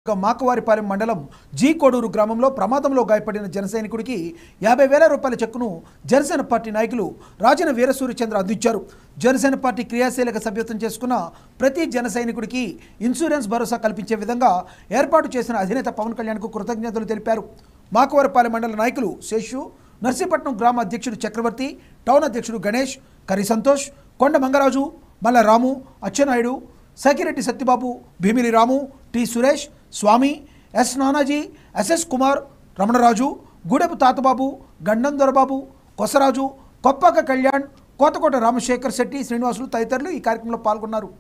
మాకవారిపాలెం మండలం జీ కోడూరు గ్రామంలో ప్రమాదంలో గాయపడిన జనసైనికుడికి 50,000 రూపాయల చెక్కును జనసేన పార్టీ నాయకులు రాజన వీరసూర్యచంద్ర అందించారు. జనసేన పార్టీ క్రియాశీలక సభ్యత్వం చేసుకున్న ప్రతి జనసైనికుడికి ఇన్సూరెన్స్ భరోసా కల్పించే విధంగా ఏర్పాటు చేసిన అధినేత పవన్ కళ్యాణ్కు కృతజ్ఞతలు తెలిపారు. మాకవారిపాలెం మండల నాయకులు శేషు, నర్సీపట్నం గ్రామ అధ్యక్షుడు చక్రవర్తి, టౌన్ అధ్యక్షుడు గణేష్, కరి Santosh, Konda Mangaraju, Malla Ramu, Atchannaidu, Sakireddy Satyababu, Bheemili Ramu, T Suresh, Swamy, S Nanaji, S S Kumar, Ramanaraju, Gudepu Tatababu, Gandam Dorababu, Kosaraju, Koppaka Kalyan, Kothakota Ramasekhar Shetty, Srinivasulu తదితరులు ఈ కార్యక్రమంలో పాల్గొన్నారు.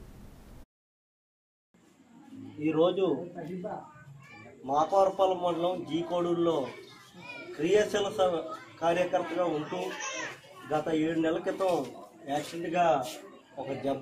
ఈరోజు మాకవారిపాలెం మండలం జీ కోడూరులో క్రియాశీల కార్యకర్తగా ఉంటూ గత 7 నెలల క్రితం యాక్సిడెంట్గా ఒక జబ్బ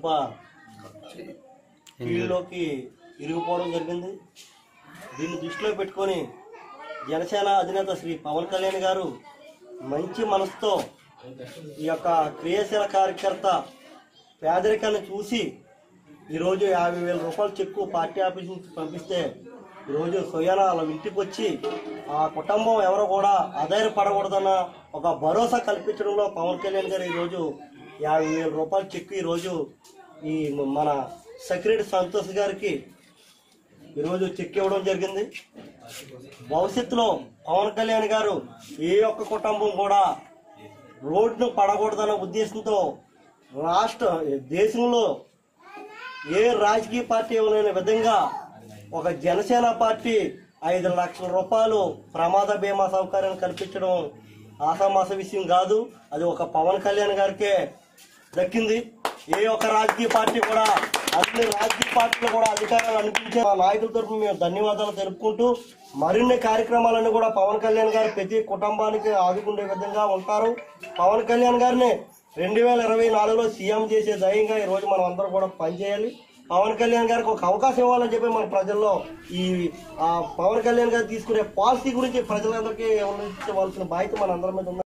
కీళ్ళలోకి ఇరిగిపోవడం జరిగింది. దీన్ని దృష్టిలో పెట్టుకొని జనసేన అధినేత శ్రీ పవన్ కళ్యాణ్ గారు మంచి మనసుతో ఈ యొక్క క్రియాశీల కార్యకర్త పేదరికాన్ని చూసి ఈరోజు 50,000 రూపాయల చెక్కు పార్టీ ఆఫీస్ నుంచి పంపిస్తే ఈరోజు స్వయాన వాళ్ళ ఇంటికి వచ్చి ఆ కుటుంబం ఎవరో కూడా ఆధారపడకూడదన్న ఒక భరోసా కల్పించడంలో పవన్ కళ్యాణ్ గారు ఈరోజు 50,000 రూపాయల చెక్కు ఈరోజు ఈ మన సెక్రటరీ సంతోష్ గారికి ఈరోజు చెక్ ఇవ్వడం జరిగింది. భవిష్యత్తులో పవన్ కళ్యాణ్ గారు ఏ ఒక్క కుటుంబం కూడా రోడ్డును పడకూడదన్న ఉద్దేశంతో దేశంలో ఏ రాజకీయ పార్టీ ఇవ్వలేని విధంగా ఒక జనసేన పార్టీ 5 లక్షల రూపాయలు ప్రమాద బీమా సౌకర్యాన్ని కల్పించడం ఆసామాస విషయం కాదు. అది ఒక పవన్ కళ్యాణ్ గారికే దక్కింది. ఏ ఒక్క రాజకీయ పార్టీ కూడా, అన్ని రాజకీయ పార్టీలు కూడా అధికారాలు అనిపించే మా నాయకుల తరఫున మేము ధన్యవాదాలు తెలుపుకుంటూ మరిన్ని కార్యక్రమాలన్నీ కూడా పవన్ కళ్యాణ్ గారు ప్రతి కుటుంబానికి ఆదుకునే విధంగా ఉంటారు. పవన్ కళ్యాణ్ గారిని 2024లో సీఎం చేసే ధైర్యంగా ఈరోజు మనం అందరూ కూడా పనిచేయాలి. పవన్ కళ్యాణ్ గారికి ఒక అవకాశం ఇవ్వాలని చెప్పి మన ప్రజల్లో ఈ పవన్ కళ్యాణ్ గారు తీసుకునే పాలసీ గురించి ప్రజలందరికీ వివరించవలసిన బాధ్యత మన అందరి మీద ఉంది.